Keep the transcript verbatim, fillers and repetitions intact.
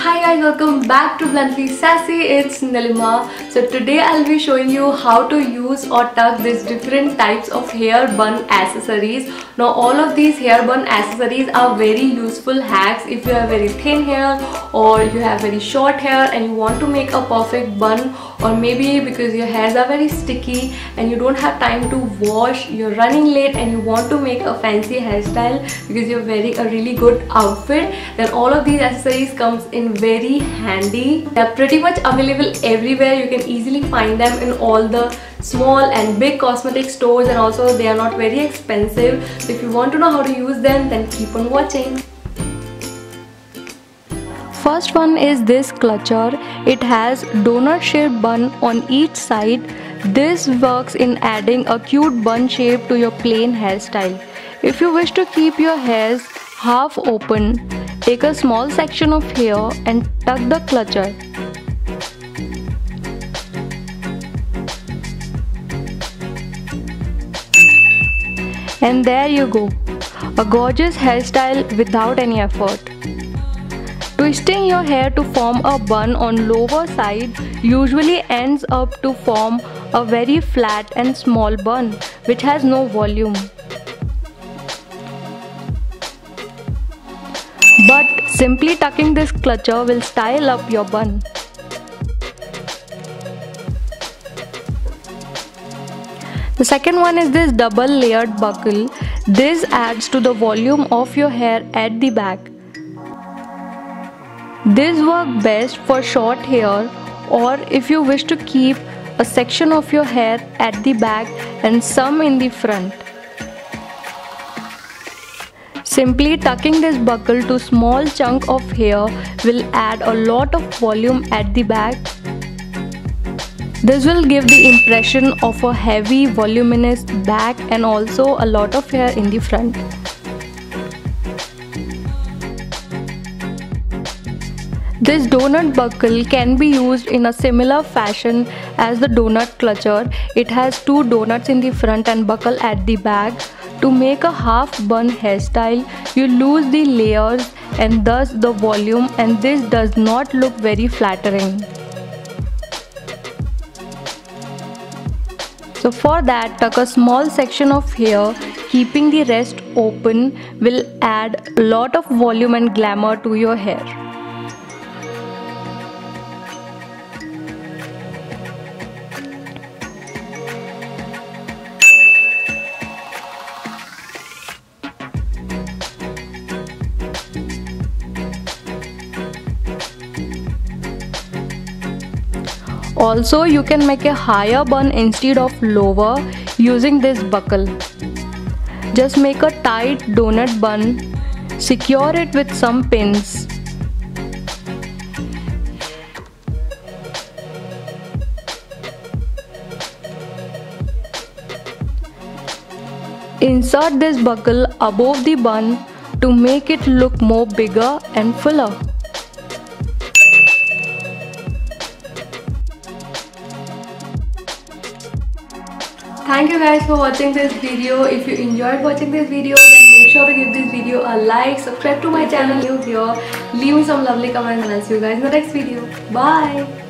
Hi guys, welcome back to Bluntly Sassy. It's Nilima. So today I'll be showing you how to use or tuck these different types of hair bun accessories. Now all of these hair bun accessories are very useful hacks if you have very thin hair or you have very short hair and you want to make a perfect bun, or maybe because your hairs are very sticky and you don't have time to wash, you're running late and you want to make a fancy hairstyle because you're wearing a really good outfit, then all of these accessories comes in very handy. They're pretty much available everywhere. You can easily find them in all the small and big cosmetic stores, and also they are not very expensive. So if you want to know how to use them, then keep on watching. First one is this clutcher. It has donut shaped bun on each side. This works in adding a cute bun shape to your plain hairstyle. If you wish to keep your hairs half open, take a small section of hair and tuck the clutcher. And there you go, a gorgeous hairstyle without any effort. Twisting your hair to form a bun on lower side usually ends up to form a very flat and small bun which has no volume. But simply tucking this clutcher will style up your bun. The second one is this double layered buckle. This adds to the volume of your hair at the back. This works best for short hair, or if you wish to keep a section of your hair at the back and some in the front. Simply tucking this buckle to small chunk of hair will add a lot of volume at the back. This will give the impression of a heavy voluminous back and also a lot of hair in the front. This donut buckle can be used in a similar fashion as the donut clutcher. It has two donuts in the front and buckle at the back. To make a half bun hairstyle, you lose the layers and thus the volume, and this does not look very flattering. So for that, tuck a small section of hair, keeping the rest open will add a lot of volume and glamour to your hair. Also, you can make a higher bun instead of lower using this buckle. Just make a tight donut bun, secure it with some pins. Insert this buckle above the bun to make it look more bigger and fuller. Thank you guys for watching this video. If you enjoyed watching this video, then make sure to give this video a like, subscribe to my channel if you're new here, leave me some lovely comments, and I'll see you guys in the next video. Bye!